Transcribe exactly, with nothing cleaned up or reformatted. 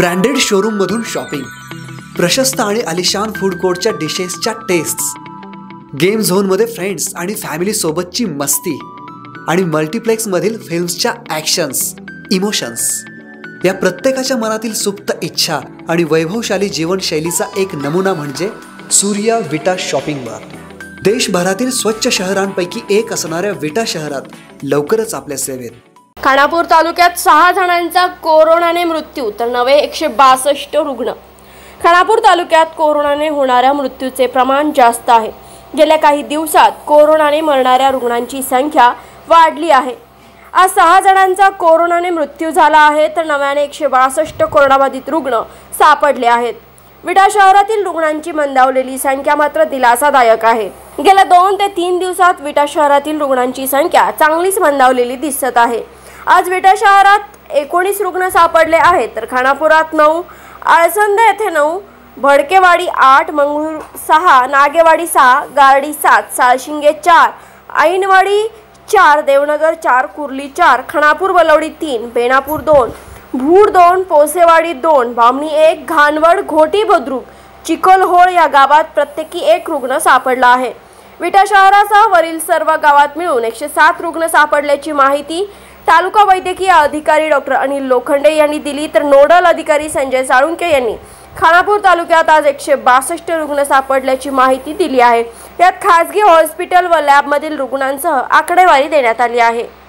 Branded showroom मधून shopping, प्रशस्त आणि आलिशान फूड कोर्टच्या डिशेसच्या टेस्ट्स, गेम झोन मध्ये फ्रेंड्स आणि फॅमिली सोबतची मस्ती आणि मल्टीप्लेक्स मधील फिल्म्सच्या ॲक्शन्स, इमोशन्स, या प्रत्येकाच्या मनातील सुप्त इच्छा आणि वैभवशाली जीवनशैलीचा एक नमुना म्हणजे सूर्या विटा शॉपिंग मार्ट. देशभरातील स्वच्छ शहरांपैकी एक असणाऱ्या विटा शहरात लवकरच आपल्या सेवेत. खानापूर तालुक्यात सहा जणांचा कोरोनाने मृत्यू तर नवे एकशे बासष्ट रुग्ण. खानापूर तालुक्यात कोरोनाने होणाऱ्या मृत्यूचे प्रमाण जास्त आहे. गेल्या काही दिवसात कोरोनाने मरणाऱ्या रुग्णांची संख्या वाढली आहे. आज सहा जणांचा कोरोनाने मृत्यू झाला आहे तर नव्याने एकशे बासष्ट कोरोनाबाधित रुग्ण सापडले आहेत. विटा शहरातील रुग्णांची मंदावलेली संख्या मात्र दिलासादायक आहे. गेल्या दोन ते तीन दिवसात विटा शहरातील रुग्णांची संख्या चांगलीच मंदावलेली दिसत आहे. आज विटा शहरात एकोणीस रुग्ण सापडले आहेत तर खानापुरात नऊ, आळसंद येथे नऊ, भडकेवाडी आठ, मंगळूर सहा, नागेवाडी सहा, गारडी सात, साळशिंगे चार, ऐनवाडी चार, देवनगर चार, कुर्ली चार, खानापूर बलवडी तीन, बेनापूर दोन, भूड दोन, पोसेवाडी दोन, बामणी एक, घाणवड, घोटी बुद्रुक, चिखलहोळ या गावात प्रत्येकी एक रुग्ण सापडला आहे. विटा शहरासह वरील सर्व गावात मिळून एकशे सात रुग्ण सापडल्याची माहिती तालुका वैद्यकीय अधिकारी डॉक्टर अनिल लोखंडे यांनी दिली तर नोडल अधिकारी संजय साळुंके यांनी खानापूर तालुक्यात आज एकशे बासष्ट रुग्ण सापडल्याची माहिती दिली आहे. यात खासगी हॉस्पिटल व लॅबमधील रुग्णांसह आकडेवारी देण्यात आली आहे.